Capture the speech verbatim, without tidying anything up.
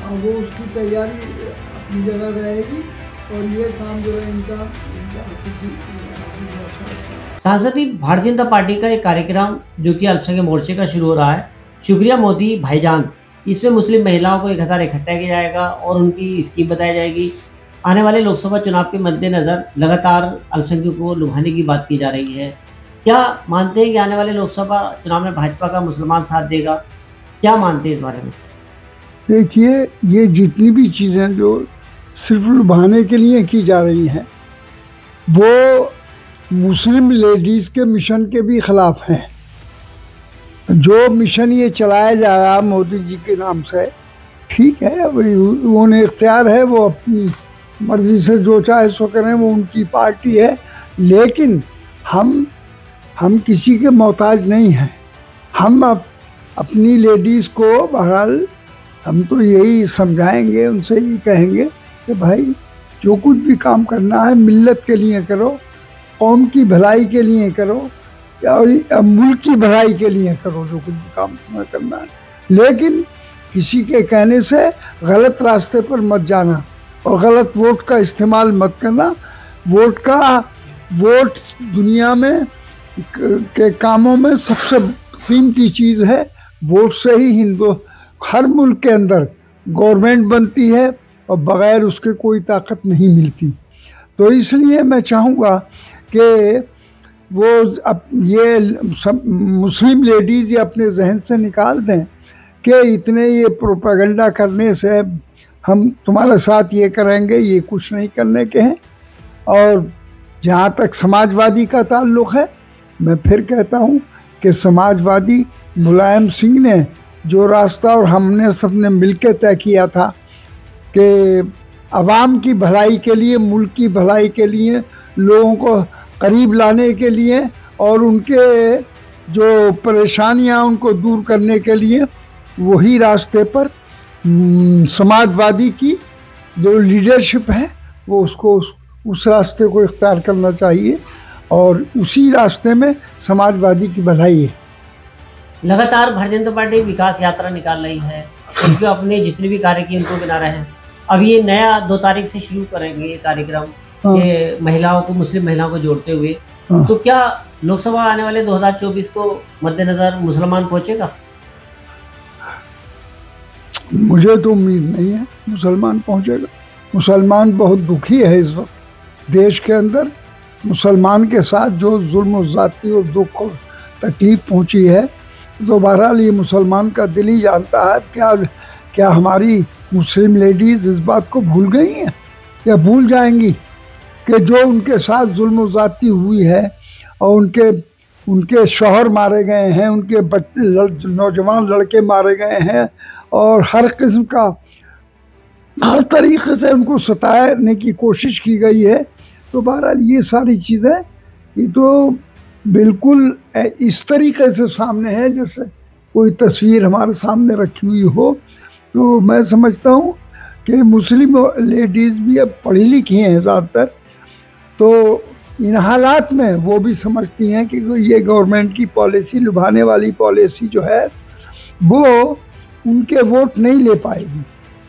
वो उसकी तैयारी अपनी जगह रहेगी और ये काम जो है इनका सांसद जी, भारतीय जनता पार्टी का एक कार्यक्रम जो कि अल्पसंख्यक मोर्चे का शुरू हो रहा है, शुक्रिया मोदी भाईजान। इसमें मुस्लिम महिलाओं को एक हजार इकट्ठा किया जाएगा और उनकी स्कीम बताई जाएगी। आने वाले लोकसभा चुनाव के मद्देनजर लगातार अल्पसंख्यकों को लुभाने की बात की जा रही है। क्या मानते हैं कि आने वाले लोकसभा चुनाव में भाजपा का मुसलमान साथ देगा? क्या मानते हैं इस बारे में? देखिए, ये जितनी भी चीज़ें जो सिर्फ लुभाने के लिए की जा रही हैं वो मुस्लिम लेडीज़ के मिशन के भी ख़िलाफ़ हैं। जो मिशन ये चलाया जा रहा है मोदी जी के नाम से, ठीक है, वही उन्हें इख्तियार है, वो अपनी मर्ज़ी से जो चाहे सो करें, वो उनकी पार्टी है। लेकिन हम हम किसी के मोहताज नहीं हैं। हम अप, अपनी लेडीज़ को बहरहाल हम तो यही समझाएंगे, उनसे यही कहेंगे कि भाई जो कुछ भी काम करना है मिल्लत के लिए करो, कौम की भलाई के लिए करो और मुल्क की भलाई के लिए करो, जो कुछ भी काम करना है। लेकिन किसी के कहने से गलत रास्ते पर मत जाना और गलत वोट का इस्तेमाल मत करना। वोट का वोट दुनिया में के कामों में सबसे कीमती चीज़ है। वोट से ही हिंदू हर मुल्क के अंदर गवर्नमेंट बनती है और बग़ैर उसके कोई ताकत नहीं मिलती। तो इसलिए मैं चाहूँगा कि वो अब ये सब मुस्लिम लेडीज़ ये अपने जहन से निकाल दें कि इतने ये प्रोपेगेंडा करने से हम तुम्हारे साथ ये करेंगे, ये कुछ नहीं करने के हैं। और जहाँ तक समाजवादी का ताल्लुक़ है, मैं फिर कहता हूँ कि समाजवादी मुलायम सिंह ने जो रास्ता और हमने सब ने मिल के तय किया था कि आवाम की भलाई के लिए, मुल्क की भलाई के लिए, लोगों को करीब लाने के लिए और उनके जो परेशानियां उनको दूर करने के लिए, वही रास्ते पर समाजवादी की जो लीडरशिप है वो उसको उस, उस रास्ते को इख्तियार करना चाहिए और उसी रास्ते में समाजवादी की भलाई है। लगातार भारतीय जनता पार्टी विकास यात्रा निकाल रही है, उनके अपने जितने भी कार्य किए उनको बना रहे हैं। अब ये नया दो तारीख से शुरू करेंगे ये कार्यक्रम, हाँ। ये महिलाओं को, मुस्लिम महिलाओं को जोड़ते हुए, हाँ। तो क्या लोकसभा आने वाले दो हज़ार चौबीस को मद्देनजर मुसलमान पहुंचेगा? मुझे तो उम्मीद नहीं है मुसलमान पहुंचेगा। मुसलमान बहुत दुखी है इस वक्त देश के अंदर। मुसलमान के साथ जो जुल्म, ज़्यादती और दुख और तकलीफ पहुंची है, तो बहरहाल ये मुसलमान का दिल ही जानता है। क्या क्या हमारी मुस्लिम लेडीज़ इस बात को भूल गई हैं या भूल जाएंगी कि जो उनके साथ जुल्म ज़्यादती हुई है और उनके उनके शौहर मारे गए हैं, उनके बच्चे नौजवान लड़के मारे गए हैं और हर किस्म का हर तरीक़े से उनको सताने की कोशिश की गई है। तो बहरहाल ये सारी चीज़ें ये तो बिल्कुल इस तरीके से सामने है जैसे कोई तस्वीर हमारे सामने रखी हुई हो। तो मैं समझता हूँ कि मुस्लिम लेडीज़ भी अब पढ़ी लिखी हैं ज़्यादातर, तो इन हालात में वो भी समझती हैं कि ये गवर्नमेंट की पॉलिसी, लुभाने वाली पॉलिसी जो है वो उनके वोट नहीं ले पाएगी।